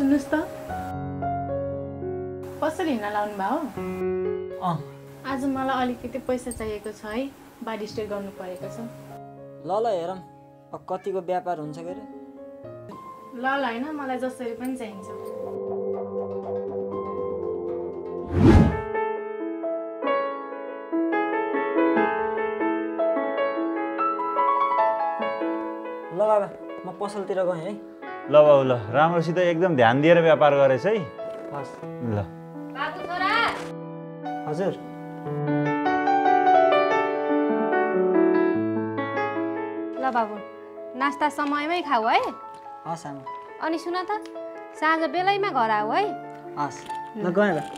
सुन्नुस् त कसरी हिँड्न लाउनु भयो आज मलाई अलिकति पैसा चाहिएको छ है बाडी स्टे गर्नु परेको छ ल ल हेरौँ कतिको व्यापार हुन्छ के रे ल ल हैन मलाई जसरी पनि चाहिन्छ ल बाबा म पसलतिर गएँ है ल बाबु ल राम्रोसित एकदम ध्यान दिएर व्यापार गरेछ है हस् ल बाबु छोरा हजुर ल बाबु नास्ता समयमै खाऊ है हस् आमा अनि सुन त साँझ बेलैमा घर आऊ है हस् ल गएँ ल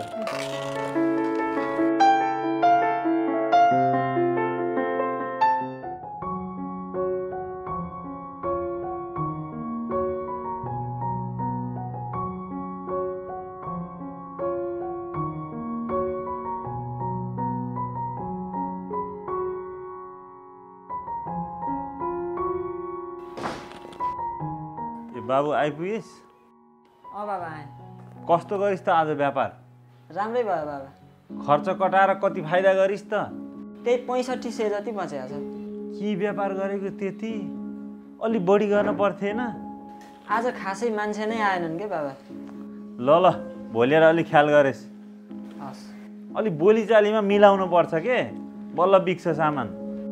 बाबु आइपुगिस् बाबा आएँ कस्तो गरिस् त आज व्यापार राम्रै भयो बाबा खर्च कटाएर कति फाइदा गरिस् त त्यही 6500 जति बचेको छ के व्यापार गरेको त्यति अलि बढी गर्न पर्थेन आज खासै मान्छे नै आएनन् के बाबा ल ल भोलिएर अलि ख्याल गरेस् हस् अलि बोलीचालीमा मिलाउनु पर्छ के बल्ल बिक्छ सामान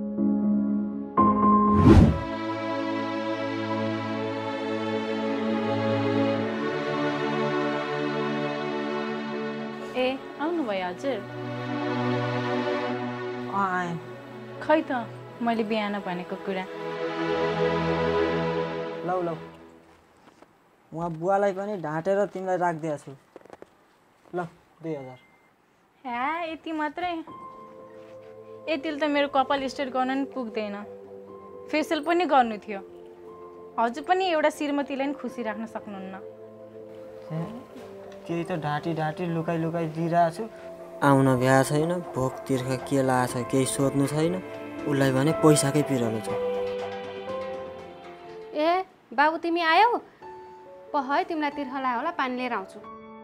ए आउनु भयो हजुर आएँ खै त मैले बिहान भनेको कुरा लौ लौ उहाँ बुवालाई पनि ढाँटेर तिमीलाई राखिदिएको छु ल 2000 ह्या यति मात्रै यतिले त मेरो कपाल स्ट्रेट गर्न नि पुग्दैन फेसियल पनि गर्नु थियो हजुर पनि एउटा श्रीमतीलाई नि खुसी राख्न सक्नुहुन्न त्यही त ढाँटी ढाँटी लुकाइ लुकाइ दिइरहेको छु आउन भ्या छैन भोक तिर्खा के लागेको छ केही सोध्नु छैन उसलाई भने पैसाकै पिरलो छ ए बाबु तिमी आयौ पह है तिमीलाई तिर्खा लाग्यो होला पानी लिएर आउँछु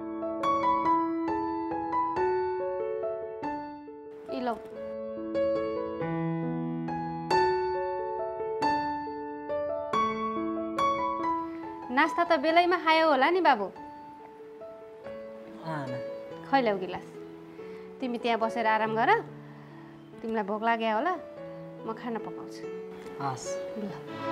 इ लौ नास्ता त बेलैमा खायौ होला नि बाबु खै ल्याउ गिलास तिमी त्यहाँ बसेर आराम गर तिमीलाई भोक लाग्यो होला म खाना पकाउँछु हस् ल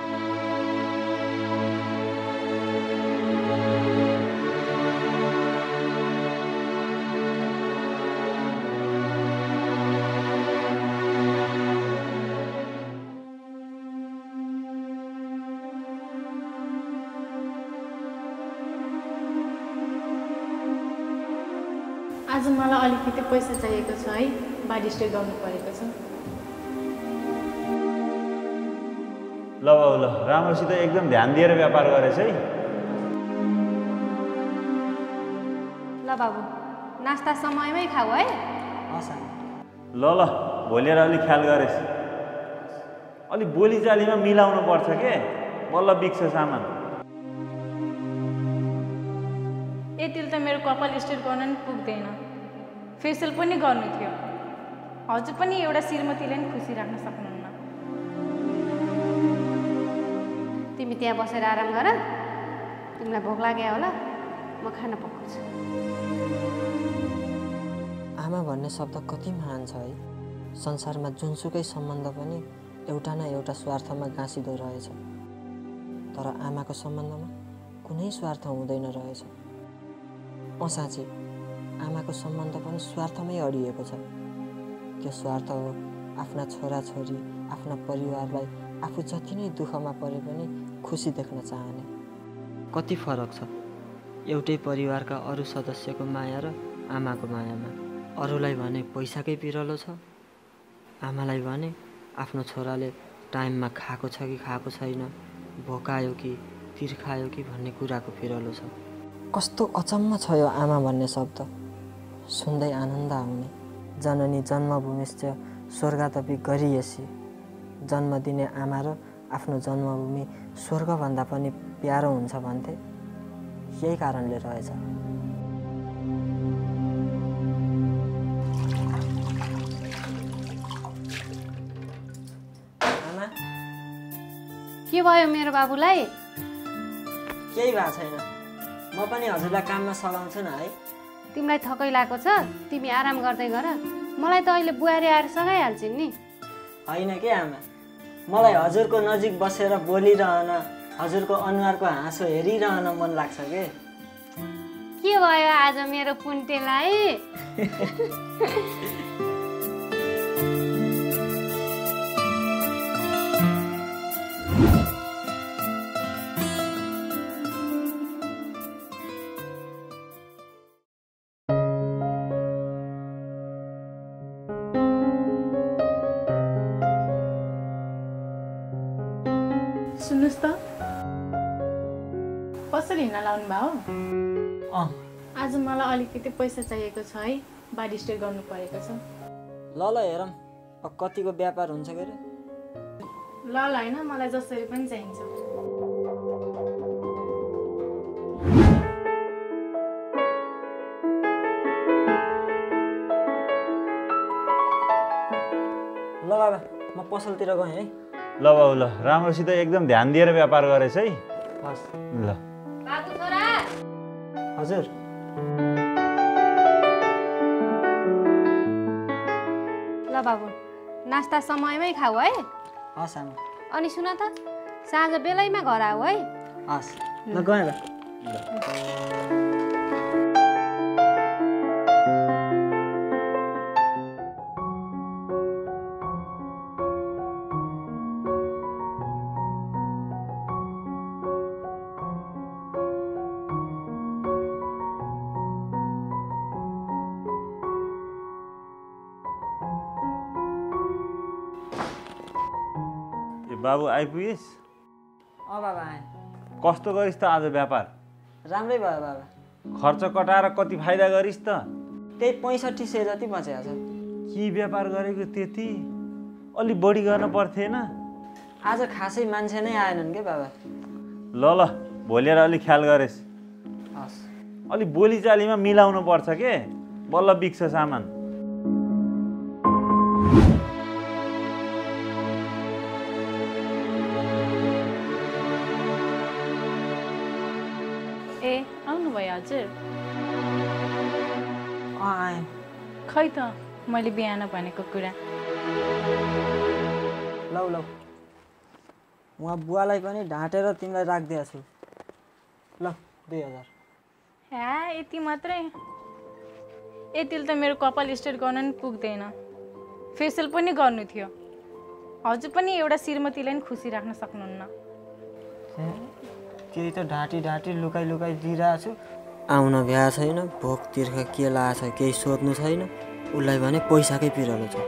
आज मलाई अलिकति पैसा चाहिएको छ है बाडी स्टे गर्नु परेको छ ल बाबु ल राम्रोसित एकदम ध्यान दिएर व्यापार गरेछ है ल बाबु नास्ता समयमै खाऊ है हस् ल ल भोलिएर अलि ख्याल गरेस् अलि बोलीचालीमा मिलाउनु पर्छ के बल्ल बिक्छ सामान यतिले त मेरो कपाल स्ट्रेट गर्न नि पुग्दैन फेसियल पनि गर्नु थियो हजुर पनि एउटा श्रीमतीलाई नि खुसी राख्न सक्नुहुन्न तिमी त्यहाँ बसेर आराम गर तिमीलाई भोक लाग्यो होला म खाना पकाउँछु आमा भन्ने शब्द कति महान छ है संसारमा जुनसुकै सम्बन्ध पनि एउटा न एउटा स्वार्थमा गाँसिँदो रहेछ तर आमाको सम्बन्धमा कुनै स्वार्थ हुँदैन रहेछ साँच्चै आमाको सम्बन्ध पनि स्वार्थमै अडिएको छ त्यो स्वार्थ हो आफ्ना छोराछोरी आफ्ना परिवारलाई आफू जति नै दुःखमा परे पनि खुसी देख्न चाहने कति फरक छ एउटै परिवारका अरू सदस्यको माया र आमाको मायामा अरूलाई भने पैसाकै पिरलो छ आमालाई भने आफ्नो छोराले टाइममा खाएको छ कि खाएको छैन भोकायो कि तिर्खायो कि भन्ने कुराको पिरलो छ कस्तो अचम्म छ यो आमा भन्ने शब्द सुन्दै आनन्द आउने जननी जन्मभूमिश्च स्वर्गादपि गरिएसी जन्म दिने आमा र आफ्नो जन्मभूमि स्वर्गभन्दा पनि प्यारो हुन्छ भन्थे यही कारणले रहेछ। आमा के भयो मेरो बाबुलाई? केही भएको छैन, म पनि हजुरलाई काममा सघाउँछु न है। तिमीलाई थकै लागेको छ, तिमी आराम गर्दै गर। मलाई त अहिले बुहारी आएर सघाइहाल्छिन् नि। होइन के आमा, मलाई हजुरको नजिक बसेर बोलिरहन, हजुरको अनुहारको हाँसो हेरिरहन मन लाग्छ के भयो आज मेरो पुन्टेलाई? सुन्नुहोस् त, कसरी हिँड्न लाउनु भयो? आज मलाई अलिकति पैसा चाहिएको छ है, बाडी स्टे गर्नु परेको छ। ल हेरौँ कतिको व्यापार हुन्छ के अरे। ल होइन, मलाई जसरी पनि चाहिन्छ। ल बाबा, म पसलतिर गएँ है। ल बाबु ल, राम्रोसित एकदम ध्यान दिएर व्यापार गरेछ है। हस् ल बाबु छोरा। हजुर। ल बाबु, नास्ता समयमै खाऊ है। हस् आमा। अनि सुन त, साँझ बेलैमा घर आऊ है। हस् ल गएँ ल। बाबु आइपुगिस्? बाबा आएँ। कस्तो गरिस् त आज व्यापार? राम्रै भयो बाबा। खर्च कटाएर कति फाइदा गरिस् त? त्यही 6500 जति बचेको छ। के व्यापार गरेको त्यति? अलि बढी गर्न पर्थेन? आज खासै मान्छे नै आएनन् के बाबा। ल भोलिएर अलिक ख्याल गरेस्। हस्। अलि बोलीचालीमा मिलाउनु पर्छ के, बल्ल बिक्छ सामान। ए आउनुभयो हजुर? आएँ। खै त मैले बिहान भनेको कुरा। लौ उहाँ बुवालाई पनि ढाँटेर तिमीलाई राखिदिएको छु। ल 2000। ह्या यति मात्रै? यतिले त मेरो कपाल स्ट्रेट गर्न नि पुग्दैन, फेसियल पनि गर्नु थियो। हजुर पनि एउटा श्रीमतीलाई नि खुसी राख्न सक्नुहुन्न। त्यही त ढाँटी लुकाइ दिइरहेको छु। आउन भ्या छैन, भोक तिर्खा के लागेको छ केही सोध्नु छैन, उसलाई भने पैसाकै पिरलो छ।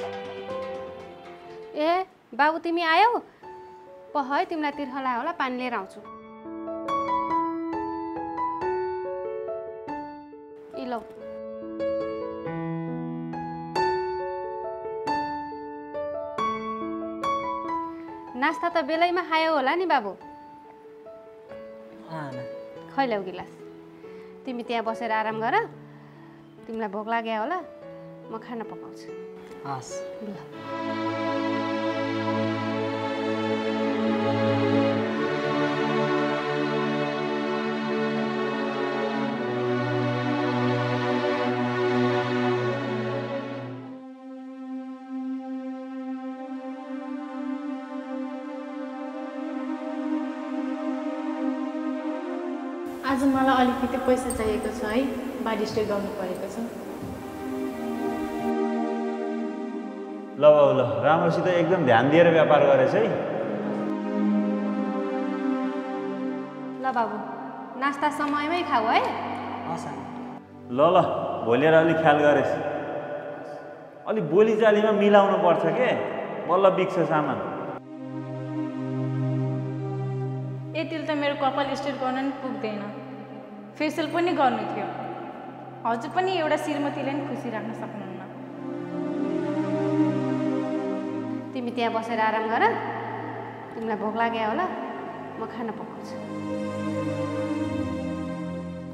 ए बाबु तिमी आयौ? है तिमीलाई तिर्खा लाग्यो होला, पानी लिएर आउँछु। इ लौ। नास्ता त बेलैमा खायौ होला नि बाबु? खै लौ गिलास। तिमी त्यहाँ बसेर आराम गर, तिमीलाई भोक लाग्यो होला, म खाना पकाउँछु। हस् ल। आज मलाई अलिकति पैसा चाहिएको छ है, बाडी स्टे गर्नु परेको छ। ल बाबु ल, राम्रोसित एकदम ध्यान दिएर व्यापार गरेछ है। ल बाबु, नास्ता समयमै खाऊ है। हस् ल भोलिएर अलिक ख्याल गरेस्। अलि बोलीचालीमा मिलाउनु पर्छ के, बल्ल बिक्छ सामान। यतिले त मेरो कपाल स्ट्रेट गर्न नि पुग्दैन, फेसियल पनि गर्नु थियो। हजुर पनि एउटा श्रीमतीलाई नि खुसी राख्न सक्नुहुन्न। तिमी त्यहाँ बसेर आराम गर, तिमीलाई भोक लाग्यो होला, म खाना पकाउँछु।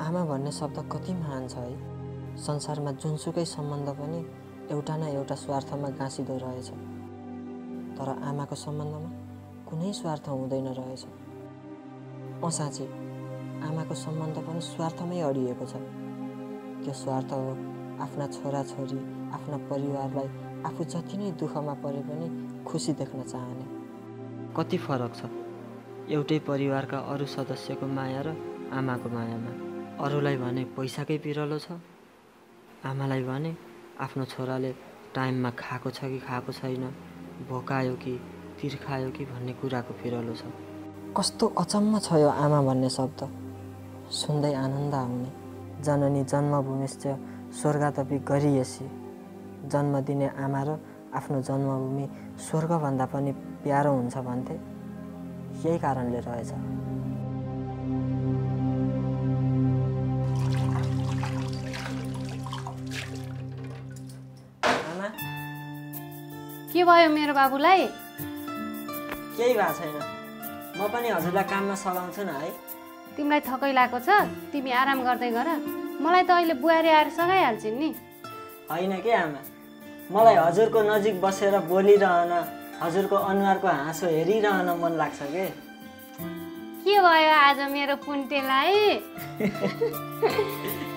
आमा भन्ने शब्द कति महान छ है। संसारमा जुनसुकै सम्बन्ध पनि एउटा न एउटा स्वार्थमा गाँसिँदो रहेछ, तर आमाको सम्बन्धमा कुनै स्वार्थ हुँदैन रहेछ। साँच्चै आमाको सम्बन्ध पनि स्वार्थमै अडिएको छ। त्यो स्वार्थ हो आफ्ना छोराछोरी, आफ्ना परिवारलाई आफू जति नै दुःखमा परे पनि खुसी देख्न चाहने। कति फरक छ एउटै परिवारका अरू सदस्यको माया र आमाको मायामा। अरूलाई भने पैसाकै पिरलो छ, आमालाई भने आफ्नो छोराले टाइममा खाएको छ कि खाएको छैन, भोकायो कि तिर्खायो कि भन्ने कुराको पिरलो छ। कस्तो अचम्म छ यो आमा भन्ने शब्द, सुन्दै आनन्द आउने। जननी जन्मभूमिश्च स्वर्गादपि गरीयसी। जन्म दिने आमा र आफ्नो जन्मभूमि स्वर्गभन्दा पनि प्यारो हुन्छ भन्थे, यही कारणले रहेछ। आमा, के भयो मेरो बाबुलाई? केही भएको छैन, म पनि हजुरलाई काममा सघाउँछु न है। तिमीलाई थकै लागेको छ, तिमी आराम गर्दै गर। मलाई त अहिले बुहारी आएर सघाइहाल्छिन् नि। होइन के आमा, मलाई हजुरको नजिक बसेर बोलिरहन, हजुरको अनुहारको हाँसो हेरिरहन मन लाग्छ के भयो आज मेरो पुन्टेलाई?